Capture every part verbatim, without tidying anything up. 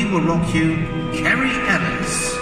will rock you, Kerry Ellis.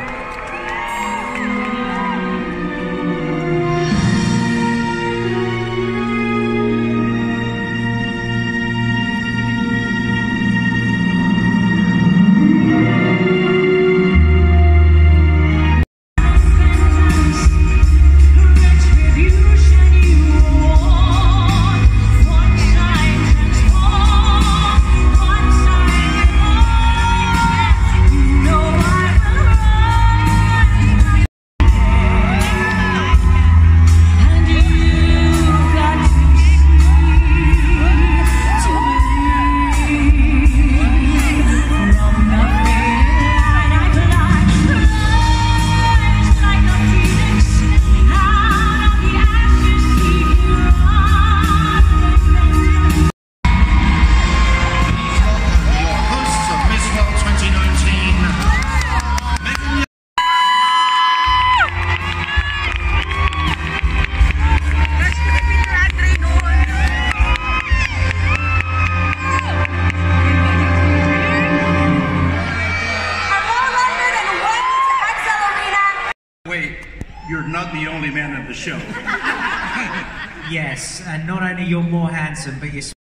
You're not the only man in the show. Yes, and not only you're more handsome, but you're